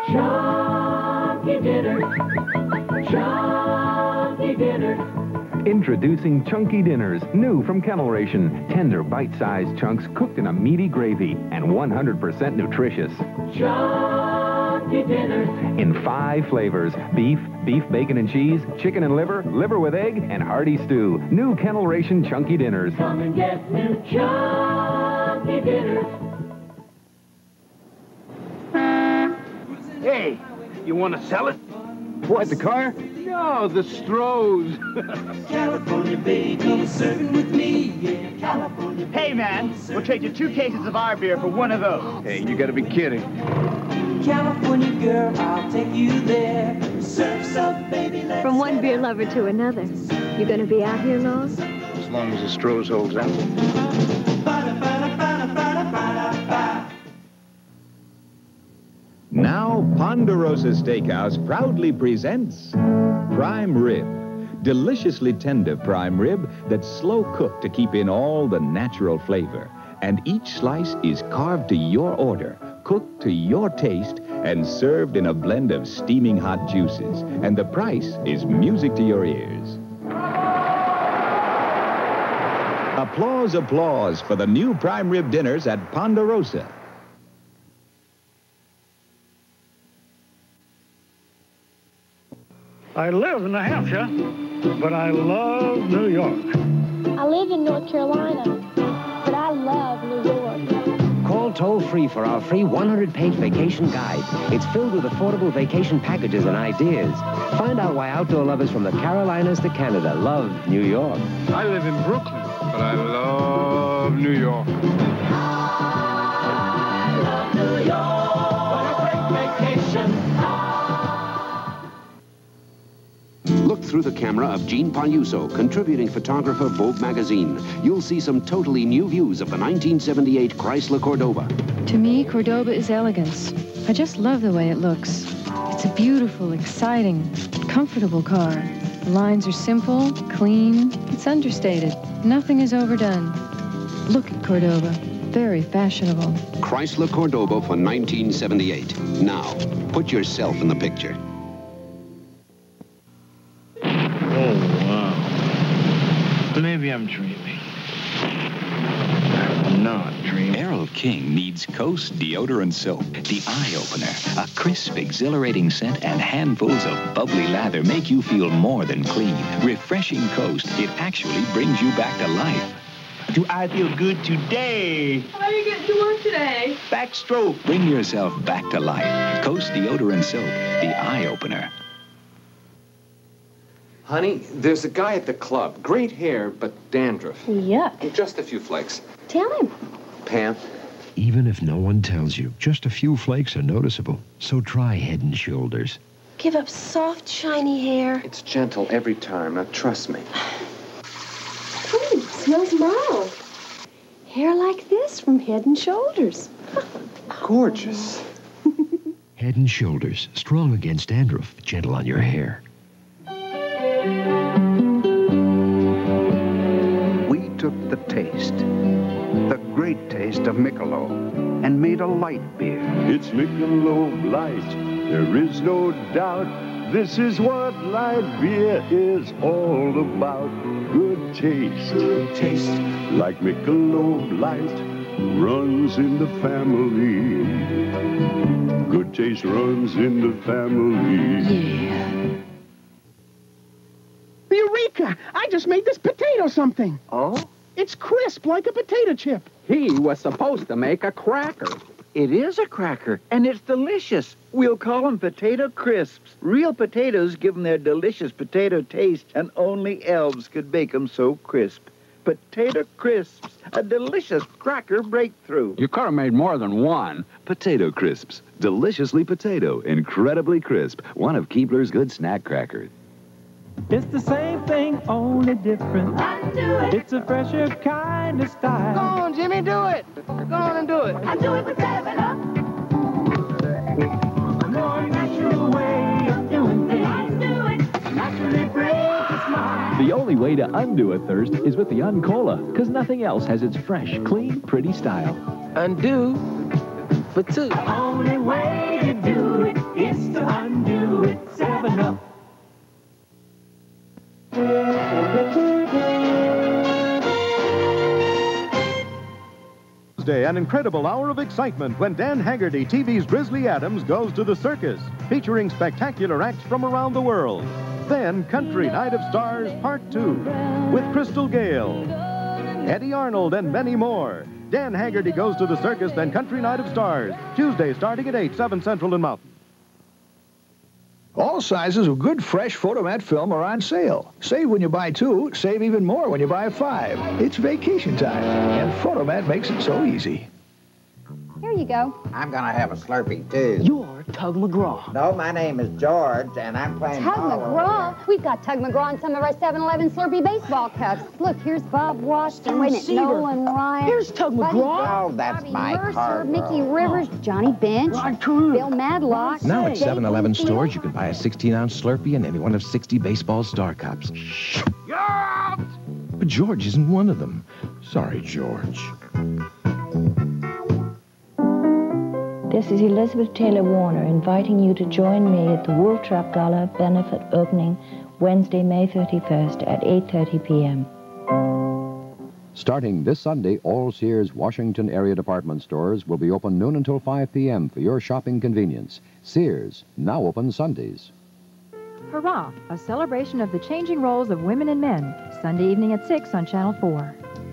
Chunky dinner. Chunky dinner. Introducing Chunky Dinners, new from Kennel Ration. Tender, bite-sized chunks cooked in a meaty gravy and 100% nutritious. Chunky Dinners. In 5 flavors: beef, beef, bacon and cheese, chicken and liver, liver with egg, and hearty stew. New Kennel Ration Chunky Dinners. Come and get new Chunky Dinners. Hey, you want to sell it? What, the car? No, the Strohs. California baby, serving with me. Yeah, California. Hey, man, we'll trade you 2 cases of our beer for 1 of those. Hey, you gotta be kidding. California girl, I'll take you there. Surf's up, baby, let's From one beer lover to another. You gonna be out here long? As long as the Strohs holds out. Now, Ponderosa Steakhouse proudly presents Prime Rib. Deliciously tender prime rib that's slow cooked to keep in all the natural flavor. And each slice is carved to your order, cooked to your taste, and served in a blend of steaming hot juices. And the price is music to your ears. Applause, applause for the new prime rib dinners at Ponderosa. I live in New Hampshire, but I love New York. I live in North Carolina, but I love New York. Call toll-free for our free 100-page vacation guide. It's filled with affordable vacation packages and ideas. Find out why outdoor lovers from the Carolinas to Canada love New York. I live in Brooklyn, but I love New York. I love New York. What a great vacation. Look through the camera of Gene Payuso, contributing photographer, Vogue magazine. You'll see some totally new views of the 1978 Chrysler Cordoba. To me, Cordoba is elegance. I just love the way it looks. It's a beautiful, exciting, comfortable car. The lines are simple, clean. It's understated. Nothing is overdone. Look at Cordoba. Very fashionable. Chrysler Cordoba for 1978. Now, put yourself in the picture. Maybe I'm dreaming. I'm not dreaming. Errol King needs Coast Deodorant Soap. The eye-opener. A crisp, exhilarating scent and handfuls of bubbly lather make you feel more than clean. Refreshing Coast. It actually brings you back to life. Do I feel good today? How are you getting to work today? Backstroke. Bring yourself back to life. Coast Deodorant Soap. The eye-opener. Honey, there's a guy at the club. Great hair, but dandruff. Yuck. Just a few flakes. Tell him. Pam? Even if no one tells you, just a few flakes are noticeable. So try Head and Shoulders. Give up soft, shiny hair. It's gentle every time. Now, trust me. Ooh, smells mild. Hair like this from Head and Shoulders. Gorgeous. Head and Shoulders. Strong against dandruff. Gentle on your hair. We took the taste, the great taste of Michelob, and made a light beer. It's Michelob Light. There is no doubt this is what light beer is all about. Good taste. Good taste. Like Michelob Light runs in the family. Good taste runs in the family. Yeah. Eureka! I just made this potato something. Oh? It's crisp like a potato chip. He was supposed to make a cracker. It is a cracker, and it's delicious. We'll call them potato crisps. Real potatoes give them their delicious potato taste, and only elves could bake them so crisp. Potato crisps, a delicious cracker breakthrough. You could have made more than one. Potato crisps, deliciously potato, incredibly crisp. One of Keebler's good snack crackers. It's the same thing, only different. I do it. It's a fresher kind of style. Go on, Jimmy, do it. Go on and do it. I do it with 7-Up. A more natural way of doing things. I do it. Naturally brings a smile. The only way to undo a thirst is with the Uncola, because nothing else has its fresh, clean, pretty style. Undo. for two. Only way to do it is to undo it. 7-Up. An incredible hour of excitement when Dan Haggerty, TV's Grizzly Adams, goes to the circus, featuring spectacular acts from around the world. Then, Country Night of Stars Part 2, with Crystal Gale, Eddie Arnold, and many more. Dan Haggerty Goes to the Circus, then Country Night of Stars, Tuesday starting at 8, 7 Central and Mountain. All sizes of good, fresh Fotomat film are on sale. Save when you buy 2, save even more when you buy 5. It's vacation time, and Fotomat makes it so easy. Here you go. I'm gonna have a Slurpee, too. You're Tug McGraw. No, my name is George, and I'm playing Tug ball McGraw? We've got Tug McGraw on some of our 7-Eleven Slurpee baseball cups. Look, here's Bob Washington, wait a minute, Nolan Ryan. Here's Tug McGraw. Oh, that's Bobby Mike Mercer, Harlow. Mickey Rivers, Johnny Bench, Bill Madlock. Now at 7-Eleven stores, you can buy a 16-ounce Slurpee and any one of 60 baseball star cups. But George isn't one of them. Sorry, George. This is Elizabeth Taylor Warner inviting you to join me at the Wolf Trap Gala benefit opening Wednesday, May 31st at 8:30 p.m. Starting this Sunday, all Sears Washington area department stores will be open noon until 5 p.m. for your shopping convenience. Sears, now open Sundays. Hurrah! A celebration of the changing roles of women and men. Sunday evening at 6 on Channel 4.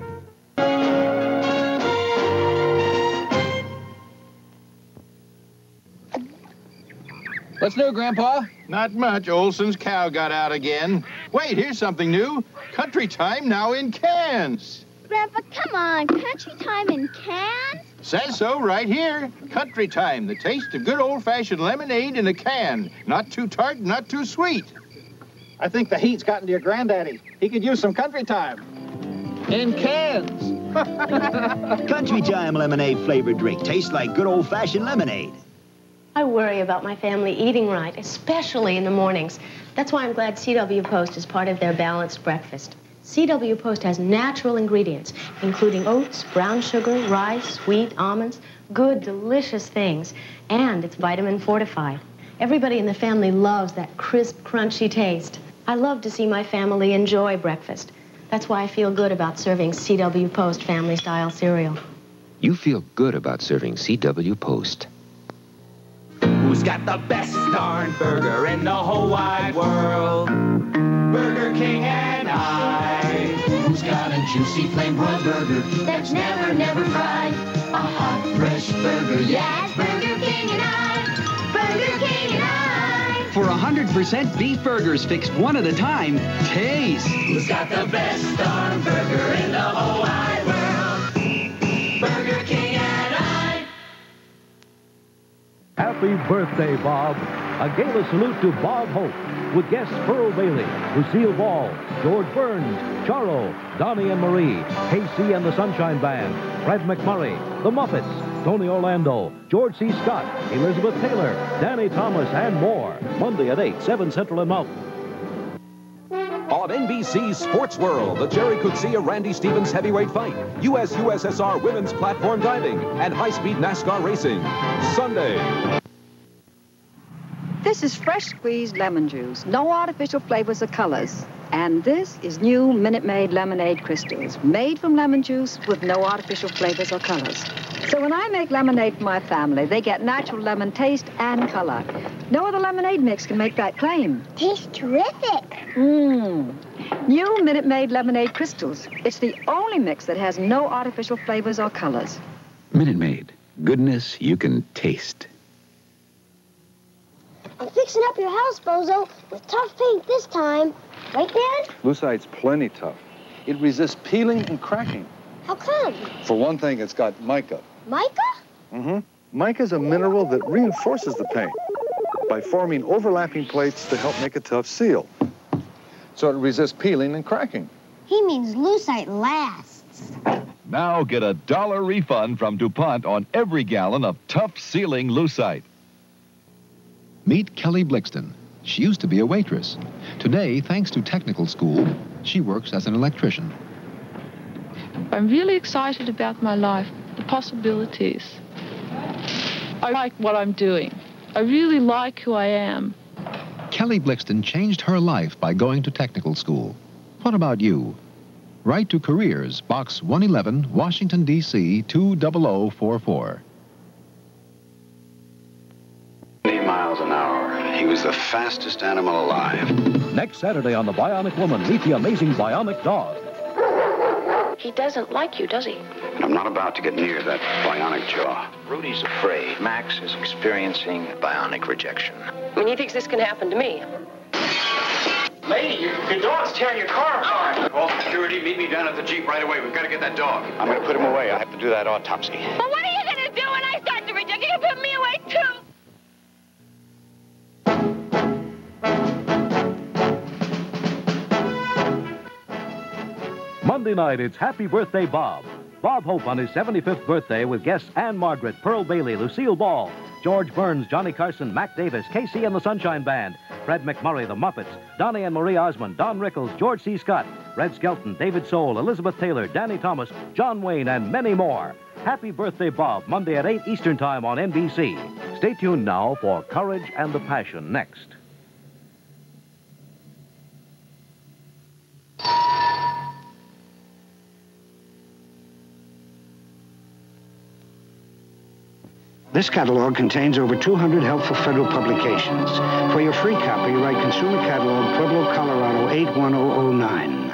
What's new, Grandpa? Not much. Olson's cow got out again. Wait, here's something new. Country Time now in cans. Grandpa, come on. Country Time in cans? Says so right here. Country Time, the taste of good old-fashioned lemonade in a can. Not too tart, not too sweet. I think the heat's gotten to your granddaddy. He could use some Country Time. In cans. Country Time lemonade flavored drink. Tastes like good old-fashioned lemonade. I worry about my family eating right, especially in the mornings. That's why I'm glad CW Post is part of their balanced breakfast. CW Post has natural ingredients, including oats, brown sugar, rice, wheat, almonds, good, delicious things, and it's vitamin fortified. Everybody in the family loves that crisp, crunchy taste. I love to see my family enjoy breakfast. That's why I feel good about serving CW Post family-style cereal. You feel good about serving CW Post. Who's got the best darn burger in the whole wide world? Burger King and I. Who's got a juicy flame-broiled burger that's never fried? A hot, fresh burger, yeah, it's Burger King and I. Burger King and I. For 100% beef burgers fixed one at a time, taste. Who's got the best darn burger in the whole wide world? Burger King and I. Happy birthday, Bob. A gala salute to Bob Hope, with guests Pearl Bailey, Lucille Ball, George Burns, Charo, Donnie and Marie, Casey and the Sunshine Band, Fred McMurray, The Muppets, Tony Orlando, George C. Scott, Elizabeth Taylor, Danny Thomas, and more. Monday at 8, 7 Central and Mountain. On NBC's Sports World, the Jerry Coetzee Randy Stevens heavyweight fight, U.S.-USSR women's platform diving, and high-speed NASCAR racing. Sunday. This is fresh squeezed lemon juice, no artificial flavors or colors. And this is new Minute Maid lemonade crystals, made from lemon juice with no artificial flavors or colors. So when I make lemonade for my family, they get natural lemon taste and color. No other lemonade mix can make that claim. Tastes terrific. New Minute Maid lemonade crystals. It's the only mix that has no artificial flavors or colors. Minute Maid. Goodness you can taste. I'm fixing up your house, Bozo, with tough paint this time. Right, Dad? Lucite's plenty tough. It resists peeling and cracking. How come? For one thing, it's got mica. Mica? Mm-hmm. Mica's a mineral that reinforces the paint by forming overlapping plates to help make a tough seal. So it resists peeling and cracking. He means Lucite lasts. Now get a $1 refund from DuPont on every gallon of tough sealing Lucite. Meet Kelly Blixton. She used to be a waitress. Today, thanks to technical school, she works as an electrician. I'm really excited about my life, the possibilities. I like what I'm doing. I really like who I am. Kelly Blixton changed her life by going to technical school. What about you? Write to Careers, Box 111, Washington, D.C. 20044. 80 miles an hour. He was the fastest animal alive. Next Saturday on The Bionic Woman, meet the amazing Bionic Dog. He doesn't like you, does he? And I'm not about to get near that bionic jaw. Rudy's afraid. Max is experiencing bionic rejection. I mean, he thinks this can happen to me. Lady, your dog's tearing your car apart. Call security, meet me down at the Jeep right away. We've got to get that dog. I'm going to put him away. I have to do that autopsy. But what are you going to do when I start to reject? You put me away, too. Monday night, it's Happy Birthday, Bob. Bob Hope on his 75th birthday with guests Anne Margaret, Pearl Bailey, Lucille Ball, George Burns, Johnny Carson, Mac Davis, Casey and the Sunshine Band, Fred McMurray, the Muppets, Donnie and Marie Osmond, Don Rickles, George C. Scott, Red Skelton, David Soul, Elizabeth Taylor, Danny Thomas, John Wayne, and many more. Happy Birthday, Bob, Monday at 8 Eastern Time on NBC. Stay tuned now for Courage and the Passion next. This catalog contains over 200 helpful federal publications. For your free copy, write Consumer Catalog, Pueblo, Colorado 81009.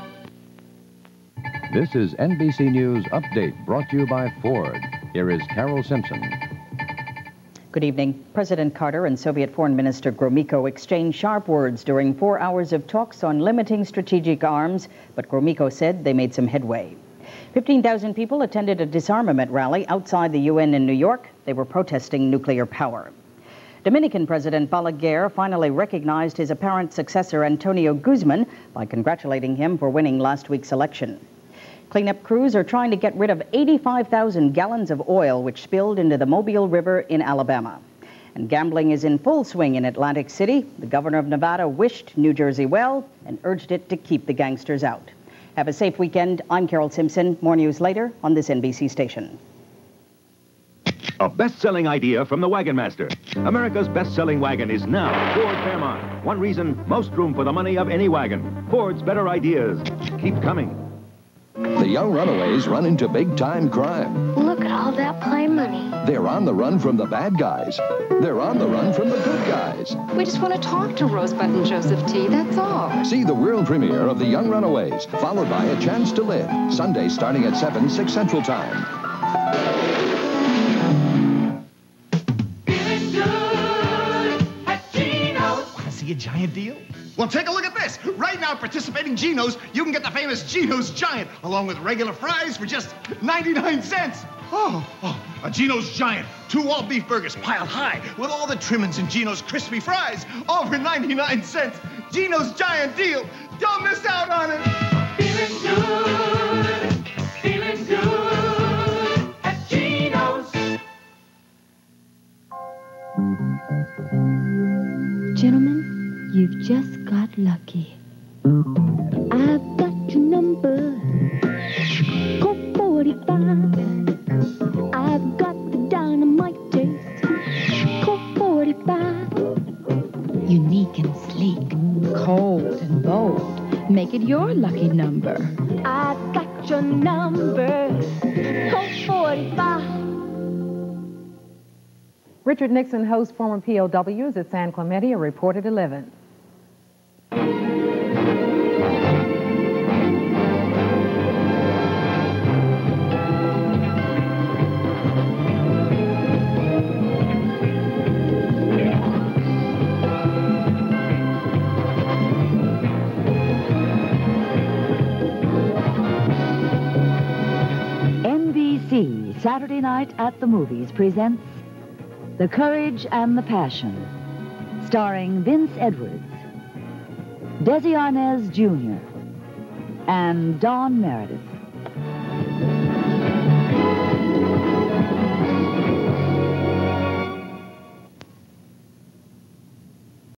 This is NBC News Update, brought to you by Ford. Here is Carol Simpson. Good evening. President Carter and Soviet Foreign Minister Gromyko exchanged sharp words during 4 hours of talks on limiting strategic arms, but Gromyko said they made some headway. 15,000 people attended a disarmament rally outside the UN in New York. They were protesting nuclear power. Dominican President Balaguer finally recognized his apparent successor Antonio Guzman by congratulating him for winning last week's election. Cleanup crews are trying to get rid of 85,000 gallons of oil which spilled into the Mobile River in Alabama. And gambling is in full swing in Atlantic City. The governor of Nevada wished New Jersey well and urged it to keep the gangsters out. Have a safe weekend. I'm Carol Simpson. More news later on this NBC station. A best-selling idea from the Wagon Master. America's best-selling wagon is now Ford Fairmont. One reason, most room for the money of any wagon. Ford's better ideas keep coming. The young runaways run into big-time crime. Look at all that play money. They're on the run from the bad guys. They're on the run from the good guys. We just want to talk to Rosebud and Joseph T., that's all. See the world premiere of The Young Runaways, followed by A Chance to Live, Sunday starting at 7, 6 Central Time. Feeling good at Geno's. Want to see a giant deal? Well, take a look at this. Right now, participating Geno's, you can get the famous Geno's Giant, along with regular fries for just 99 cents. A Geno's Giant. 2 all-beef burgers piled high with all the trimmings and Geno's crispy fries, all for 99 cents. Geno's Giant deal. Don't miss out on it. Feeling good at Geno's. Gentlemen, you've just got lucky. I've got your number. Code 45. I've got the dynamite taste. Code 45. Unique and sleek, cold and bold. Make it your lucky number. I've got your number. Code 45. Richard Nixon hosts former POWs at San Clemente, a report at 11. NBC Saturday Night at the Movies presents The Courage and the Passion, starring Vince Edwards, Desi Arnaz Jr., and Dawn Meredith.